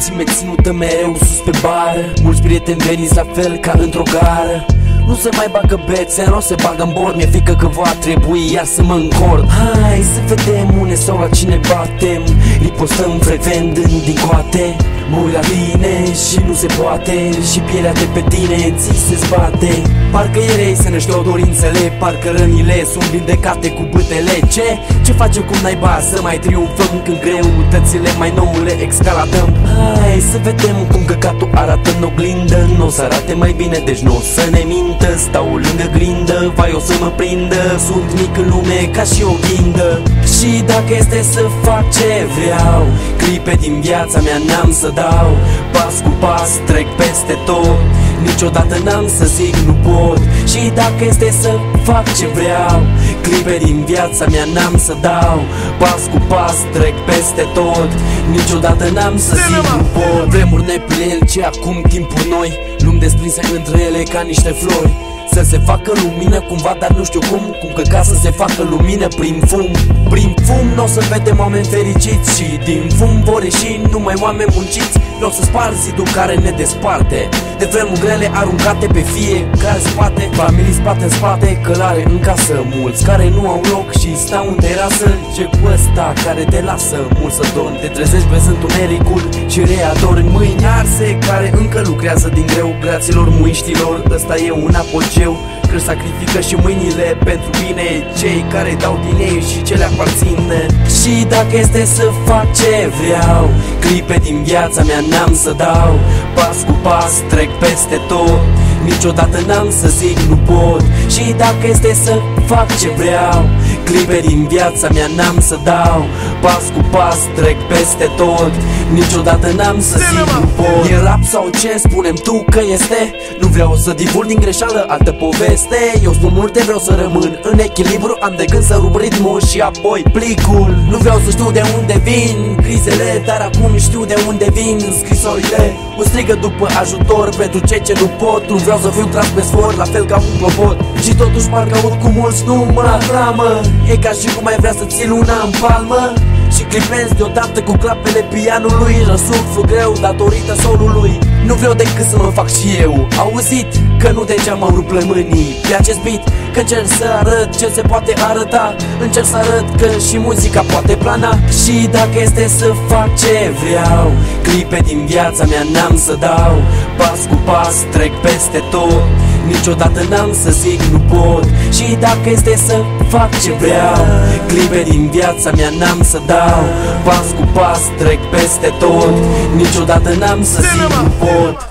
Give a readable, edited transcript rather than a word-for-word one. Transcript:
mulțime ținută mereu sus pe bară. Mulți prieteni veniți la fel ca într-o gară. Nu se mai bagă bețe, nu se bagă în bord. Mi-e frică că va trebui iar să mă încord. Hai să vedem unde sau la cine batem. Ripostăm frecvent din coate. Mă uit la tine și nu se poate. Și pielea de pe tine ți se zbate. Parcă ieri se nășteau dorințele. Parcă rănile sunt vindecate cu bâtele. Ce facem cum naiba să mai triumfăm când greutățile mai nou le escaladăm? Hai să vedem cum căcatul arată în oglindă. N-o să arate mai bine, deci n-o să ne mintă. Stau lângă grindă, vai o să mă prindă. Sunt mic în lume ca și o ghindă. Și dacă este să fac ce vreau, clipe din viața mea n-am să dau. Pas cu pas trec peste tot. Niciodată n-am să zic nu pot. Și dacă este să fac ce vreau, clipe din viața mea n-am să dau. Pas cu pas trec peste tot. Niciodată n-am să zic nu pot. Vremuri neplinelce, acum timpuri noi, lumi desprinse între ele ca niște flori. Să se facă lumină cumva, dar nu știu cum că ca să se facă lumină prin fum. Prin fum n-o să vedem oameni fericiți și din fum vor ieși numai oameni munciți. Vreau să spar zidul care ne desparte de vremuri grele aruncate pe fiecare spate. Familii spate în spate, călare în casă, mulți care nu au loc și stau în terasă. Ce cu ăsta care te lasă mult să dormi, te trezești văzând tunericul și readormi mâini arse care încă lucrează din greu. Graților muiștilor, ăsta e un apogeu, că sacrifică și mâinile pentru bine, cei care dau din ei și ce le aparține. Și dacă este să fac ce vreau, clipe din viața mea n-am să dau. Pas cu pas trec peste tot. Niciodată n-am să zic nu pot. Și dacă este să fac ce vreau, clipe din viața mea n-am să dau. Pas cu pas trec peste tot. Niciodată n-am să zic nu pot. E rap sau ce spunem tu că este? Nu vreau să divulg din greșeală altă poveste. Eu spun multe, vreau să rămân în echilibru. Am de gând să rup ritmul și apoi plicul. Nu vreau să știu de unde vin crizele, dar acum știu de unde vin scrisorile. Un strigă după ajutor pentru cei ce nu pot. Nu vreau să fiu tras pe sfor, la fel ca un clopot. Și totuși parcă aud cu mulți nu mă aclamă. E ca și cum ai vrea să ții luna în palmă și clipezi deodată cu clapele pianului. Răsuflu greu datorită solului. Nu vreau decât să mă fac și eu auzit, că nu degeaba am rupt plămânii pe acest beat. Că încerc să arăt ce se poate arăta. Încerc să arăt că și muzica poate plana. Și dacă este să fac ce vreau, clipe din viața mea n-am să dau. Pas cu pas trec peste tot. Niciodată n-am să zic nu pot. Și dacă este să fac ce vreau, clipe din viața mea n-am să dau. Pas cu pas trec peste tot. Niciodată n-am să zic nu pot.